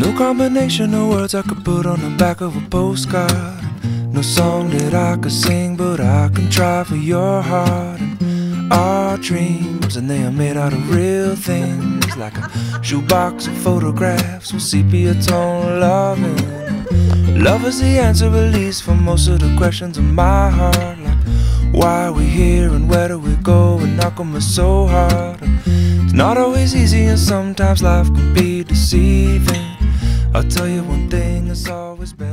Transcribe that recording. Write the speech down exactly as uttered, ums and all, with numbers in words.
no combination of words I could put on the back of a postcard. No song that I could sing, but I can try for your heart. And our dreams, and they are made out of real things, like a shoebox of photographs with sepia tone loving. Love is the answer, at least for most of the questions in my heart, like why are we here and where do we go, and how come it's so hard. It's not always easy, and sometimes life can be deceiving. I'll tell you one thing, it's always better